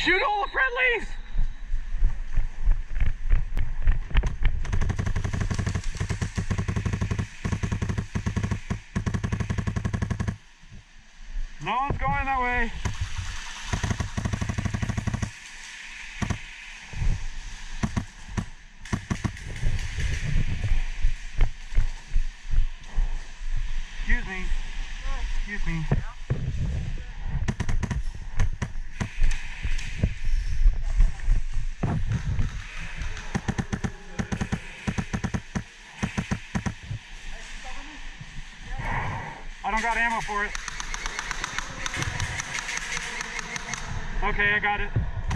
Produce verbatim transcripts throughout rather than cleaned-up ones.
Shoot all the friendlies! No one's going that way. Excuse me. Excuse me. I don't got ammo for it. Okay, I got it.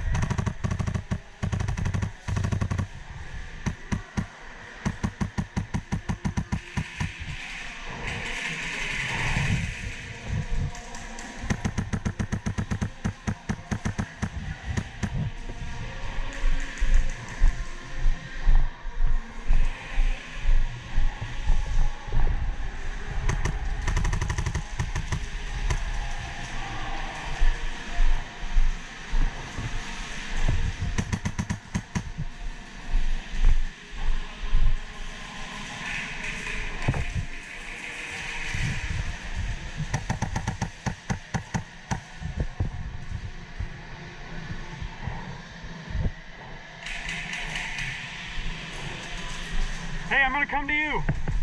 Hey, I'm gonna come to you.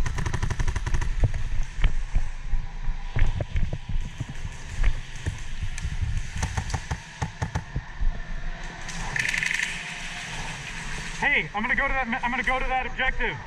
Hey, I'm gonna go to that. I'm gonna go to that objective.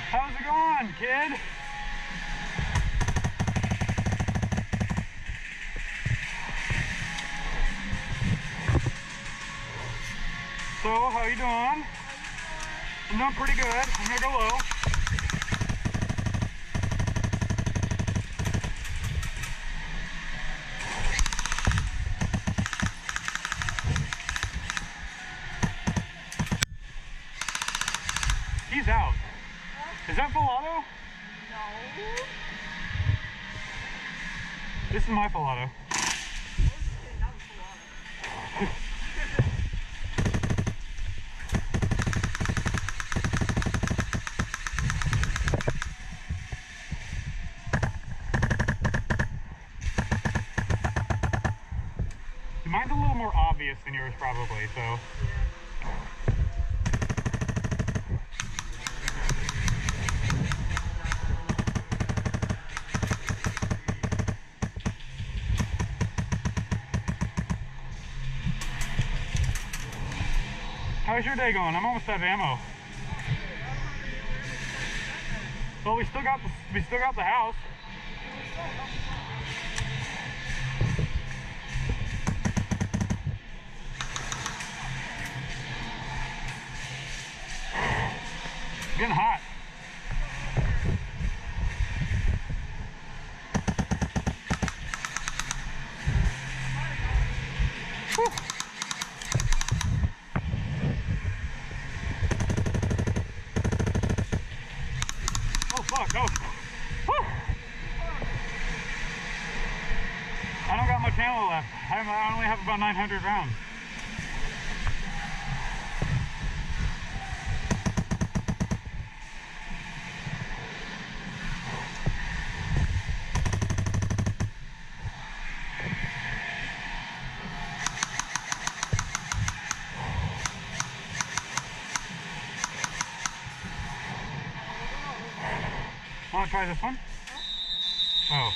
How's it going, kid? So, how you doing? I'm doing pretty good. I'm gonna go low. He's out. Is that full auto? No. This is my full auto. Mine's a little more obvious than yours probably, so. Yeah. How's your day going? I'm almost out of ammo. Well, we still got the we still got the house. It's getting hot. Whew. Oh fuck, oh. Whew. I don't got much ammo left. I I only have about nine hundred rounds. Want to try this one? Oh.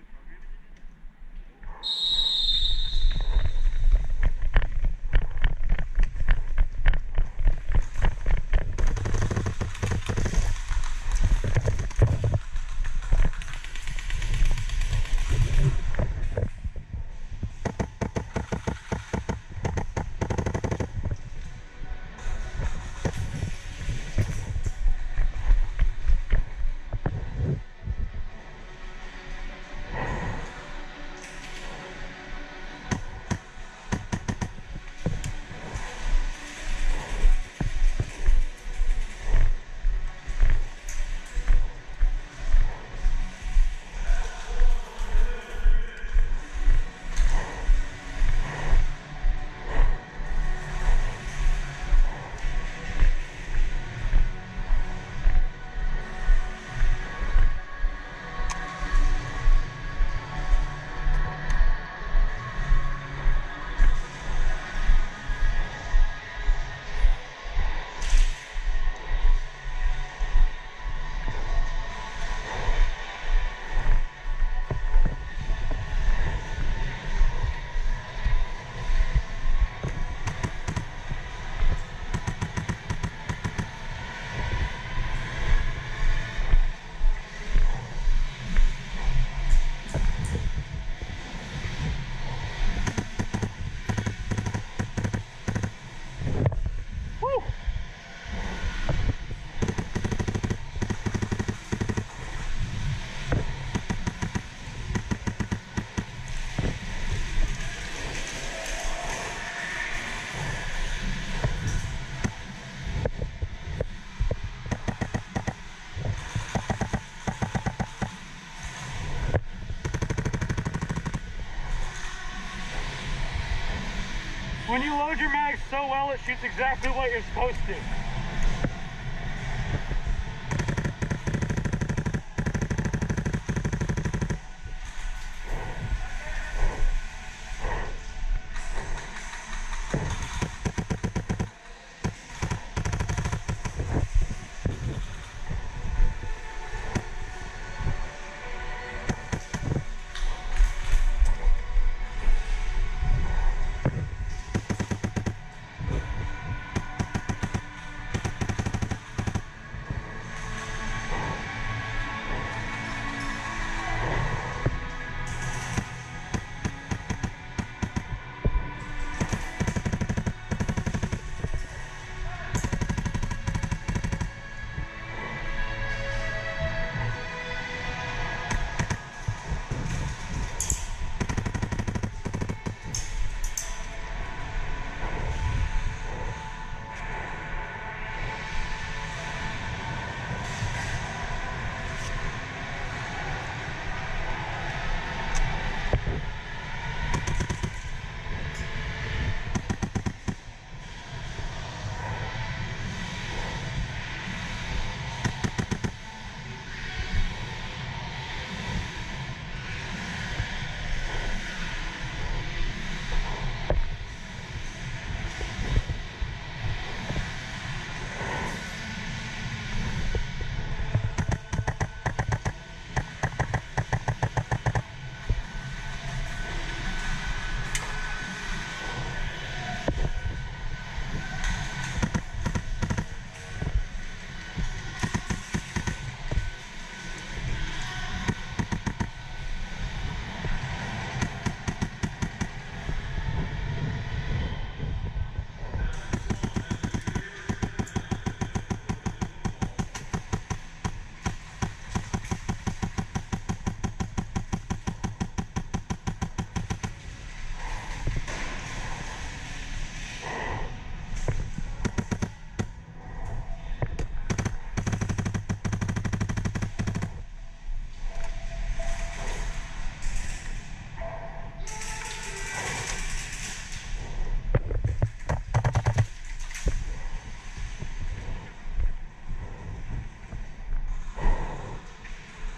When you load your mag so well, it shoots exactly what you're supposed to.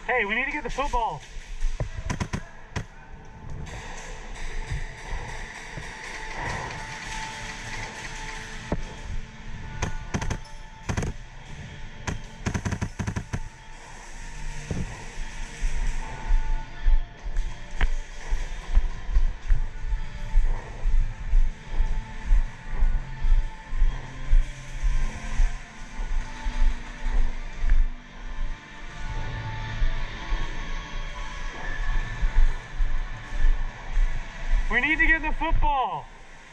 Hey, we need to get the football. We need to get the football.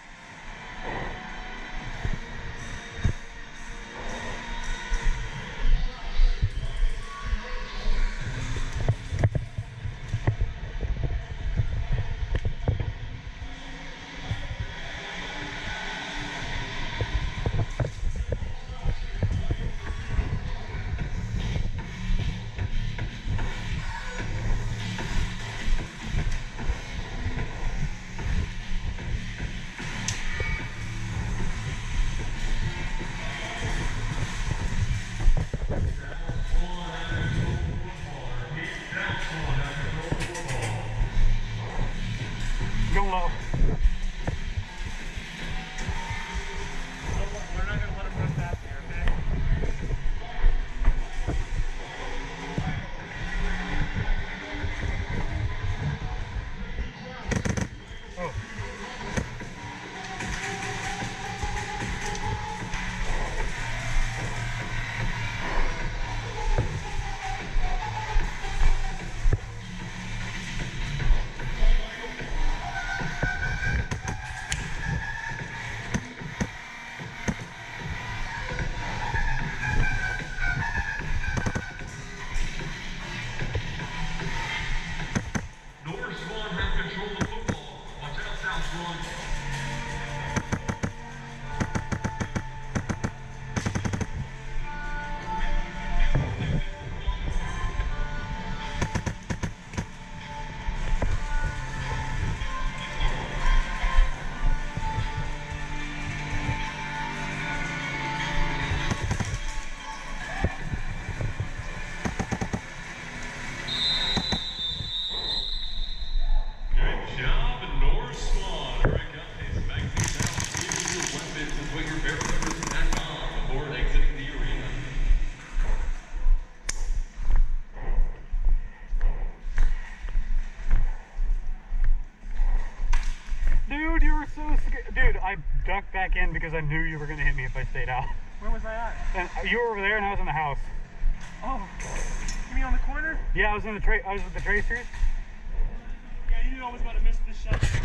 Go low. We're not going to let him run past here, okay? Oh. Dude, you were so scared. Dude, I ducked back in because I knew you were going to hit me if I stayed out. Where was I at? And you were over there and I was in the house. Oh, you mean on the corner? Yeah, I was in the tra I was with the tracers. Yeah, you knew I was about to miss this shot.